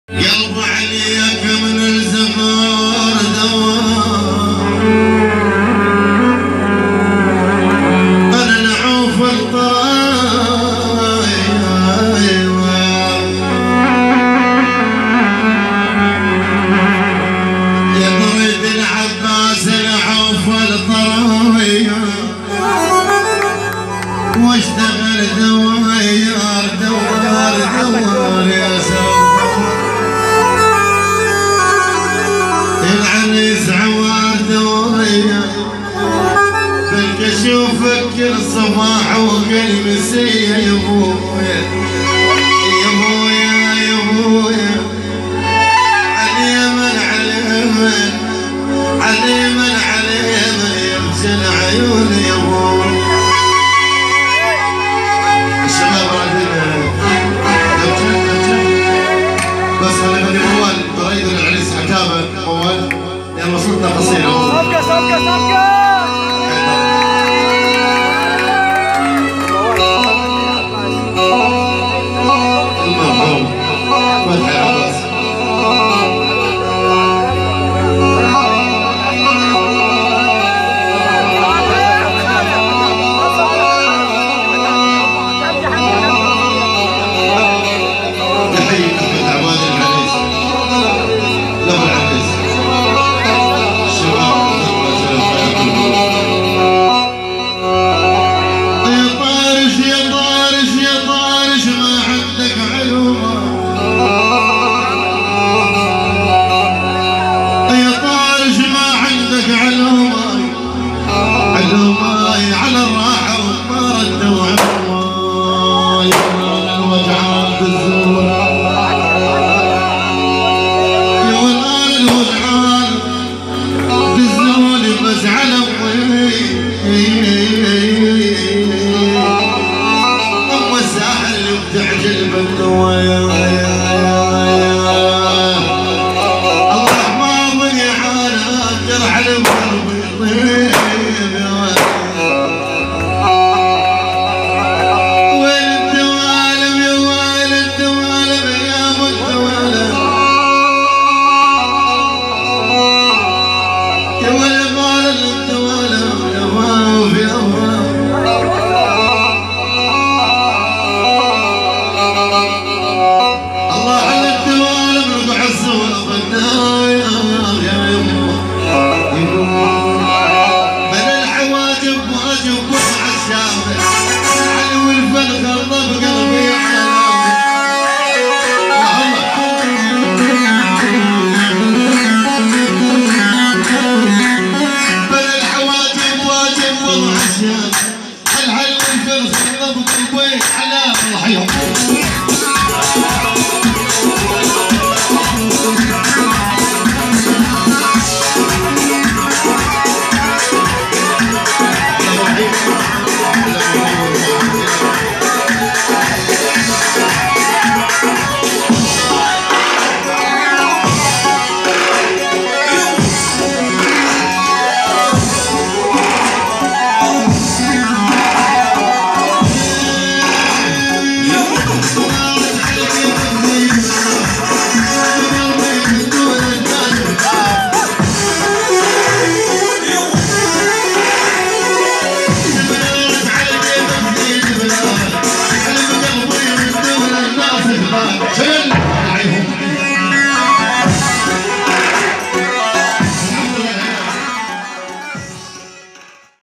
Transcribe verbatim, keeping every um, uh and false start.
قلب عليك من الزهور دوار انا نعوف الطرايا يا طريد العباس نعوف الطرايا واشتغل دوار دوار دوار يا سلام العنيس عوار دوية بالكشوفك كل صباح وكل مسية يا ابويا يا ابويا يا ابويا عليمن عليمن عليمن عليمن يرسل عيوني يا ابويا الشباب رايدين بس خلينا نقول رايد العريس عتابه اول لان وصلتنا قصيره. صفقه صفقه صفقه